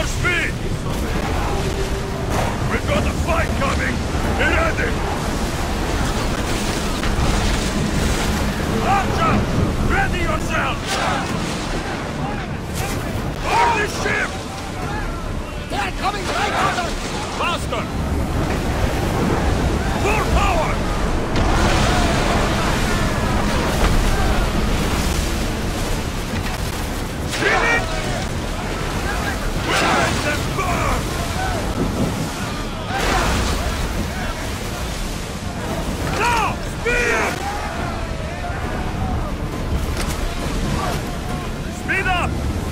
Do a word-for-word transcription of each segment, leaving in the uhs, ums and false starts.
More speed! We've got a fight coming! Be ready! Archer! Ready yourself! On the ship! They're coming right at us! Faster! Full power! Hit it! Let them burn! Now! Speed! Speed up!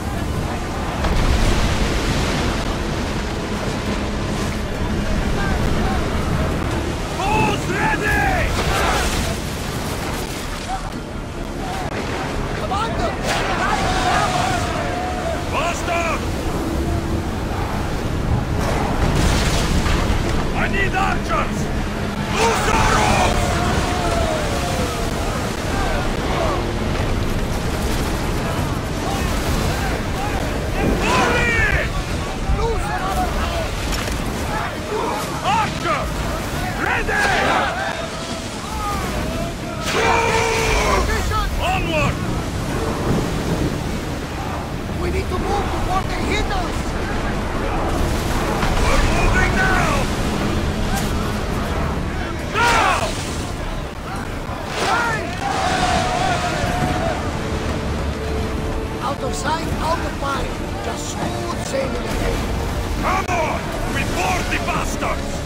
Who's ready? Commander! Faster! I need archers! Loose arrows! Hurry! Loose another Archers! Ready! position! Onward! We need to move before they hit us! We're moving now! Now! Out of sight, out of mind. Just smooth sailing ahead. Come on! We board the bastards!